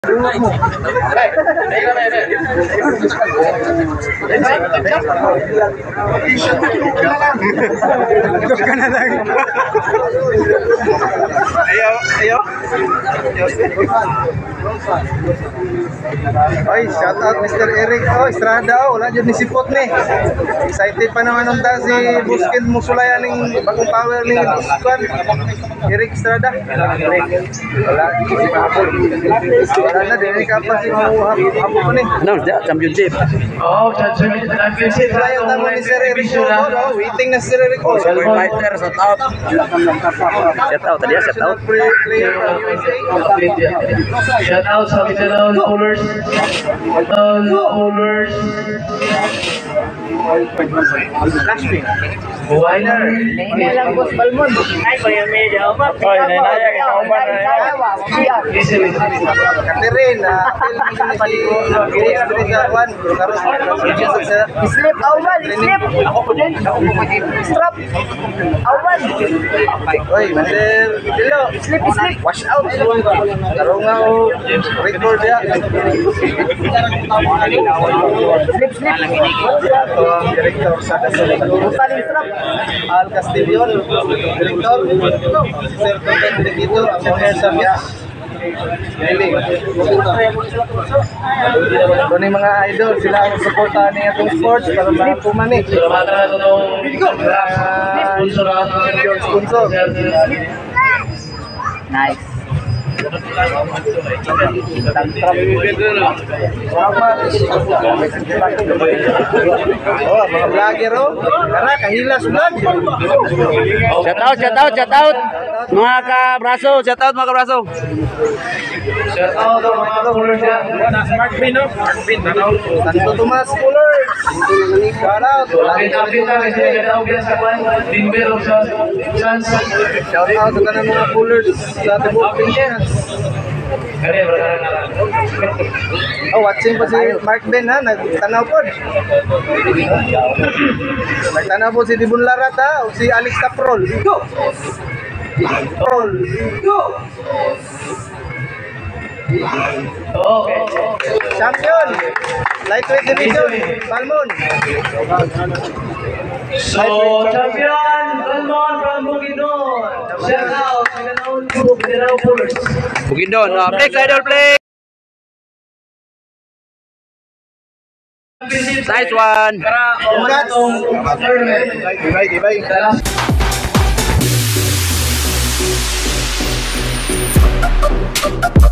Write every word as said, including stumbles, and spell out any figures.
Ayaw, ayaw. Ay, shout out Mister Eric. Oh, Estrada. Oh, wala dyan ni Sipot ni. Excited pa naman ang ta si Buskin Musulayan ng bagong power ni Buskan. Eric Estrada. Wala. Wala na, din ka pa si Hapo pa ni. No, championship. Oh, championship. Wala yung tama ni Sir Eric. Oh, waiting na si Sir Eric. Oh, Silver Fighter, shout out. Shout out, tadi ya, shout out. Player from U S A. Shout out sa Michelle Coolers. Coolers. Winer. Walang boss Balmon. Ay, kaya medyo ba? Oy, nanaya kita uban na. Catherine, Slip awan, slip. Ako po din. Ako po din. Strap. Awan. Oy, Master Dilo. Slip, slip. Wash out. Karo nga o record ya. Slip, slip. Ito ang director sa Dasulita. Saling strap. Al Castillo, director. Sir Content Director, ang owner sa Mia. Really. Ito na yung mga idol, sila ang supportahan ng atong sports para makakuman eh. Salamat na ito ng Sponsor. Nice. Oh, mga vlogger oh. Kara, kahilas vlog. Shout out, shout out, shout out. Mga kabraso, shout out mga kabraso. Shout out ang mga coolers yan. Mark Bin, no? Mark Bin, ano? Santo Tomas Coolers. Shout out. Update na kasi nagkataog yan sa kwan. Timber o sa chance. Shout out sa kanang mga coolers sa Tibok Pilipinas. Kaya brother na lang. Oh, watching pa si Mark Ben ha, nagtanaw po. Nagtanaw po si Dibon Larat ha, o si Alex Taprol. Go! Taprol. Go! Okay. Champion! Lightweight division, Balmon. So, champion, Balmon from Bukidnon. Shout out sa ganoon Bukidnon Coolers. Bukidnon, uh, flex idol flex. Nice one. Congrats! Gibay, gibay.